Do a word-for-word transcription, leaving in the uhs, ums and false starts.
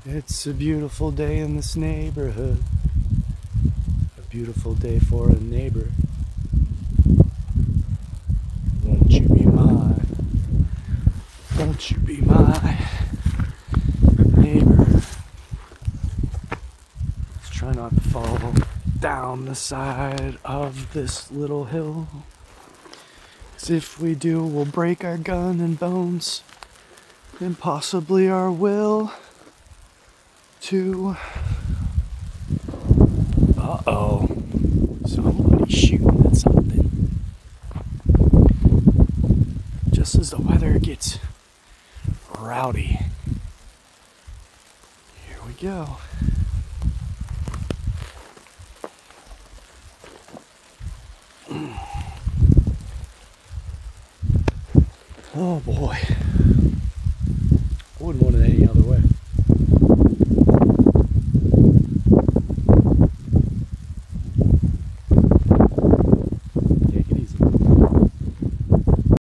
It's a beautiful day in this neighborhood. A beautiful day for a neighbor. Won't you be mine? Won't you be my neighbor? Let's try not to fall down the side of this little hill. 'Cause if we do, we'll break our gun and bones. And possibly our will to... Uh-oh. Somebody's shooting at something. Just as the weather gets rowdy. Here we go. Oh boy. I wouldn't want any